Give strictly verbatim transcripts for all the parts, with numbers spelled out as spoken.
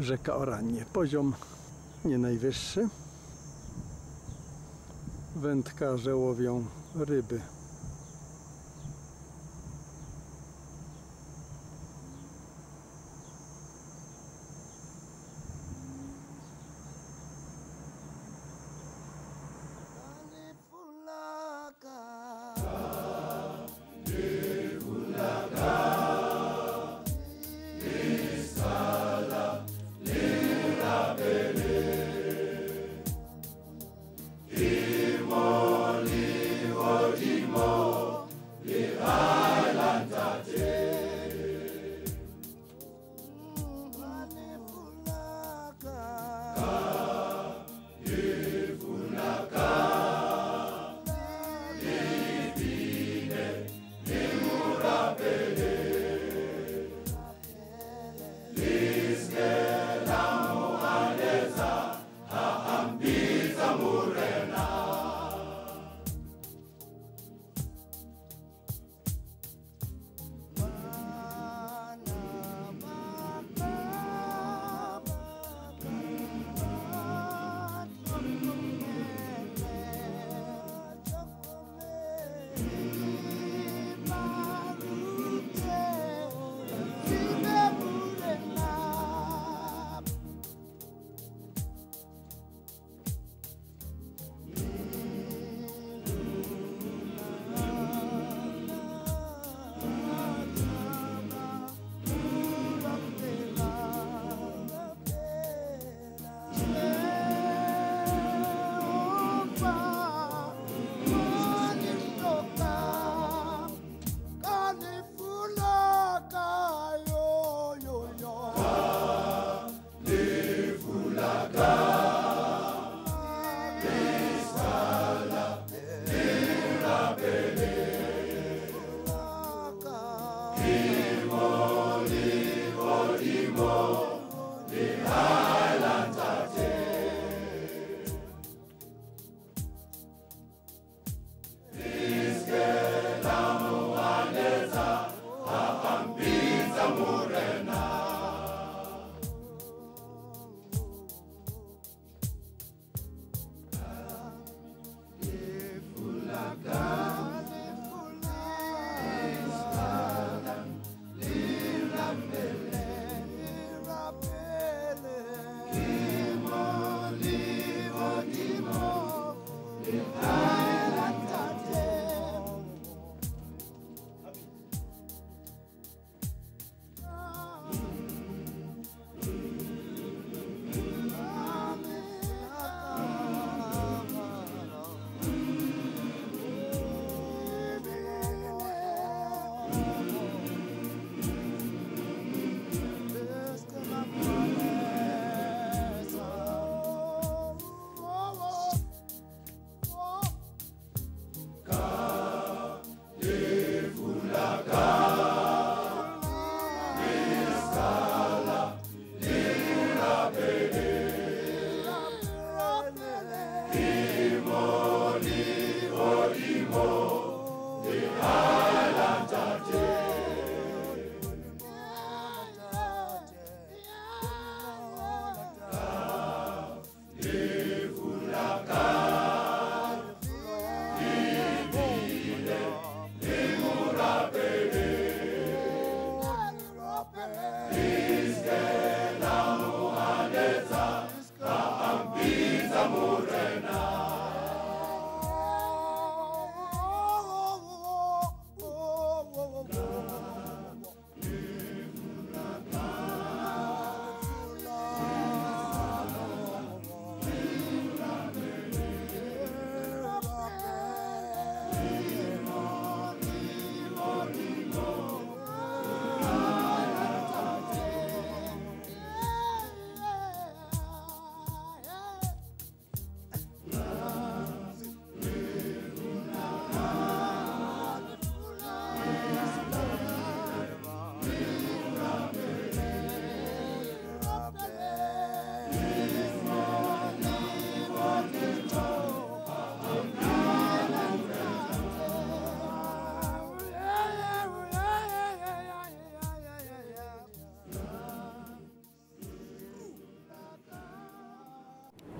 rzeka Oranie. Poziom nie najwyższy. Wędkarze łowią ryby.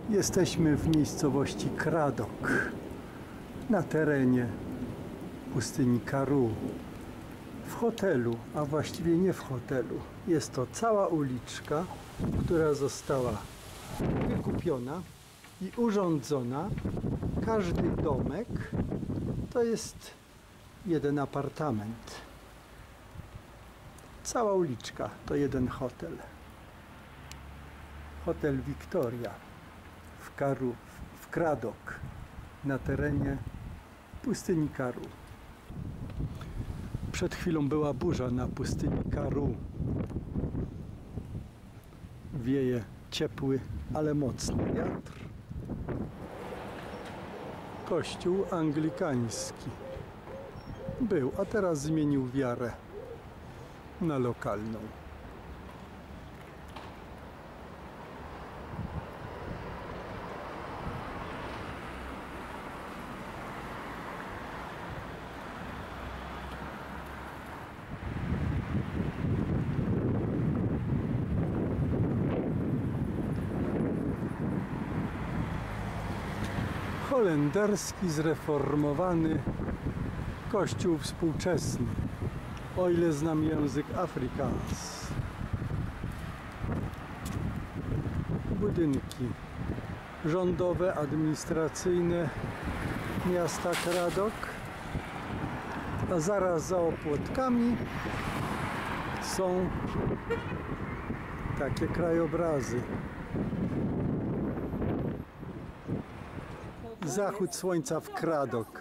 Jesteśmy w miejscowości Kradok, na terenie pustyni Karoo. W hotelu, a właściwie nie w hotelu. Jest to cała uliczka, która została wykupiona i urządzona. Każdy domek to jest jeden apartament. Cała uliczka to jeden hotel. Hotel Victoria w Karoo, w Kradok, na terenie pustyni Karoo. Przed chwilą była burza na pustyni Karoo. Wieje ciepły, ale mocny wiatr. Kościół anglikański był, a teraz zmienił wiarę na lokalną. Holenderski, zreformowany kościół współczesny, o ile znam język Afrikaans. Budynki rządowe, administracyjne miasta Kradok, a zaraz za opłotkami są takie krajobrazy. Zachód słońca w Kradok.